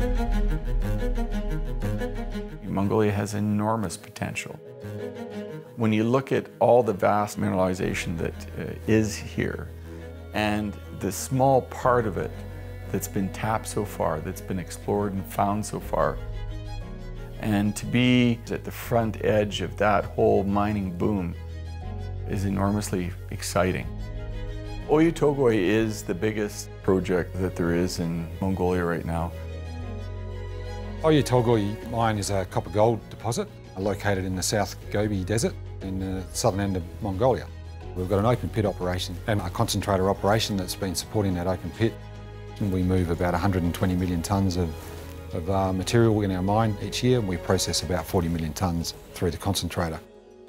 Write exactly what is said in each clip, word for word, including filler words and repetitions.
Mongolia has enormous potential. When you look at all the vast mineralization that uh, is here, and the small part of it that's been tapped so far, that's been explored and found so far, and to be at the front edge of that whole mining boom is enormously exciting. Oyu Tolgoi is the biggest project that there is in Mongolia right now. Oyu Tolgoi mine is a copper gold deposit located in the South Gobi Desert in the southern end of Mongolia. We've got an open pit operation and a concentrator operation that's been supporting that open pit. And we move about one hundred twenty million tonnes of, of uh, material in our mine each year, and we process about forty million tonnes through the concentrator.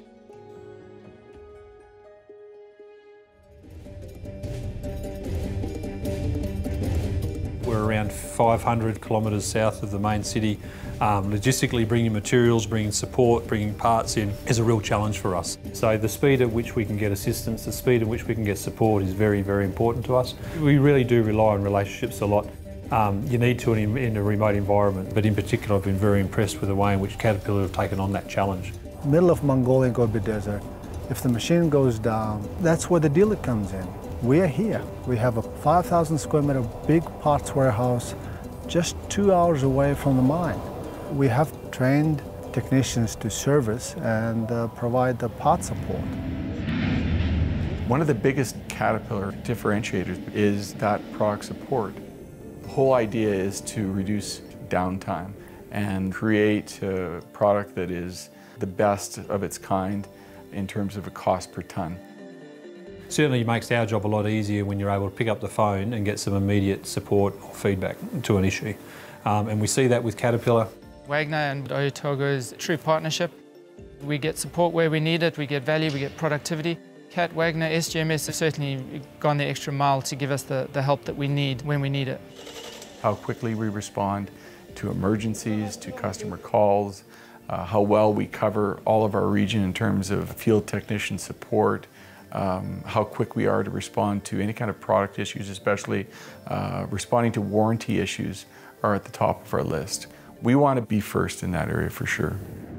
We're around five hundred kilometres south of the main city. Um, logistically, bringing materials, bringing support, bringing parts in is a real challenge for us. So the speed at which we can get assistance, the speed at which we can get support is very, very important to us. We really do rely on relationships a lot. Um, you need to in, in a remote environment, but in particular I've been very impressed with the way in which Caterpillar have taken on that challenge. Middle of Mongolian Gobi Desert, if the machine goes down, that's where the dealer comes in. We are here. We have a five thousand square meter big parts warehouse just two hours away from the mine. We have trained technicians to service and uh, provide the part support. One of the biggest Caterpillar differentiators is that product support. The whole idea is to reduce downtime and create a product that is the best of its kind in terms of a cost per ton. Certainly makes our job a lot easier when you're able to pick up the phone and get some immediate support or feedback to an issue. Um, and we see that with Caterpillar. Wagner and Oyu Tolgoi's true partnership. We get support where we need it, we get value, we get productivity. Cat, Wagner, S G M S have certainly gone the extra mile to give us the, the help that we need when we need it. How quickly we respond to emergencies, to customer calls, uh, how well we cover all of our region in terms of field technician support, Um, how quick we are to respond to any kind of product issues, especially uh, responding to warranty issues are at the top of our list. We want to be first in that area for sure.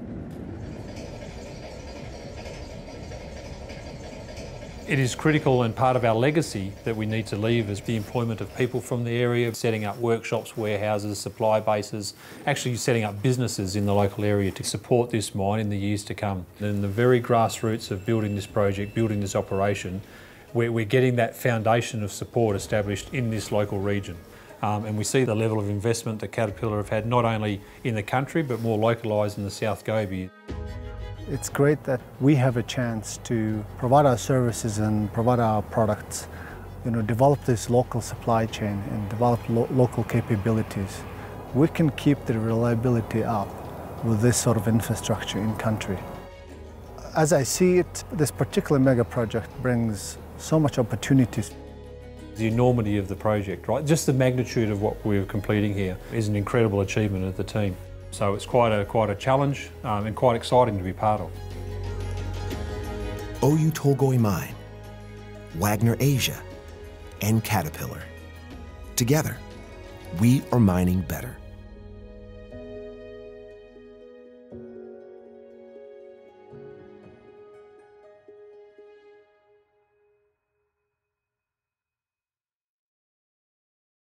It is critical and part of our legacy that we need to leave is the employment of people from the area, setting up workshops, warehouses, supply bases, actually setting up businesses in the local area to support this mine in the years to come. In the very grassroots of building this project, building this operation, we're, we're getting that foundation of support established in this local region. Um, and we see the level of investment that Caterpillar have had not only in the country but more localised in the South Gobi. It's great that we have a chance to provide our services and provide our products, you know, develop this local supply chain and develop lo local capabilities. We can keep the reliability up with this sort of infrastructure in country. As I see it, this particular mega project brings so much opportunities. The enormity of the project, right? Just the magnitude of what we're completing here is an incredible achievement of the team. So it's quite a, quite a challenge um, and quite exciting to be part of. Oyu Tolgoi Mine, Wagner Asia, and Caterpillar. Together, we are mining better.